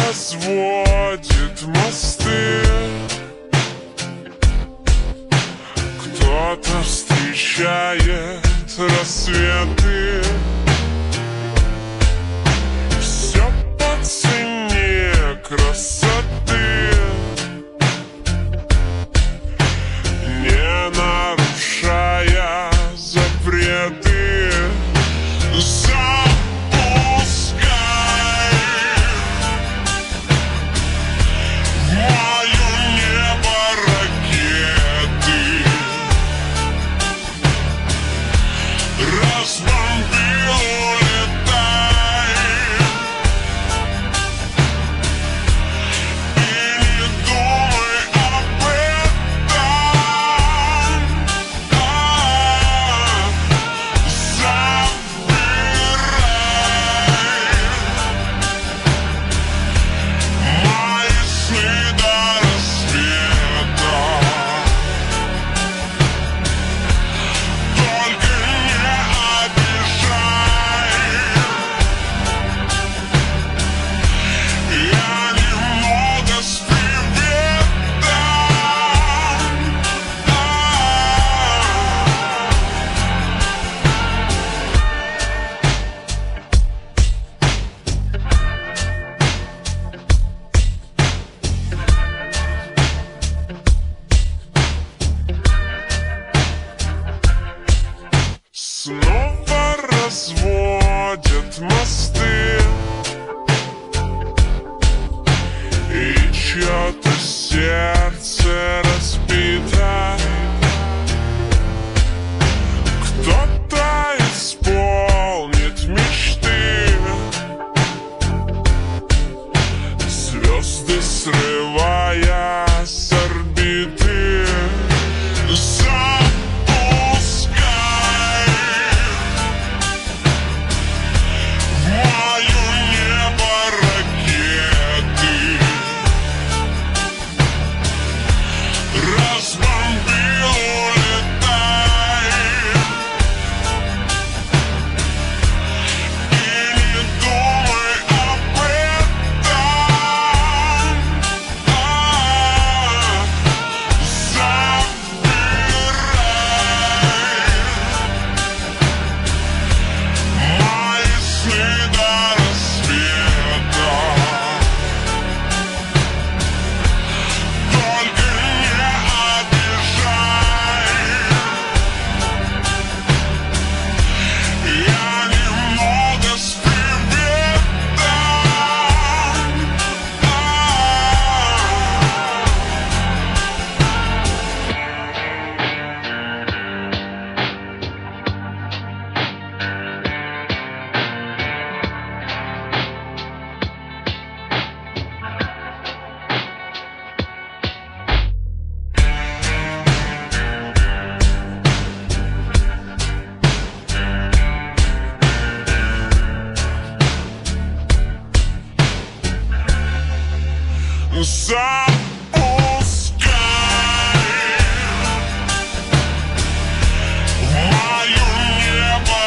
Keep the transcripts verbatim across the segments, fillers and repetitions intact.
разводит мосты, кто-то встречает рассветы. Все по цене красоты, не нарушая запреты. Запускай в мое небо ракеты, разбомби, улетай, и не думай об этом. Мои сны до рассвета, только не обижай. Я немного с снова разводят мосты, и чье-то сердце разбито. Кто-то исполнит мечты, звезды срывая с орбиты. Запускай в мое небо ракеты, разбомби, улетай, и не думай об этом. Мои сны до рассвета, только не обижай. Я немного с Запускай в мое небо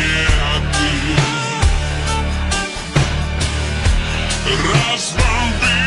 ракеты, разбомби,